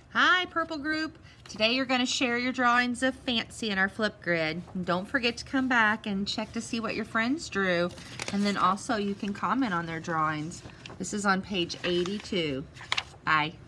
Hi, Purple Group. Today you're going to share your drawings of Fancy in our Flipgrid. And don't forget to come back and check to see what your friends drew. And then also you can comment on their drawings. This is on page 82. Bye.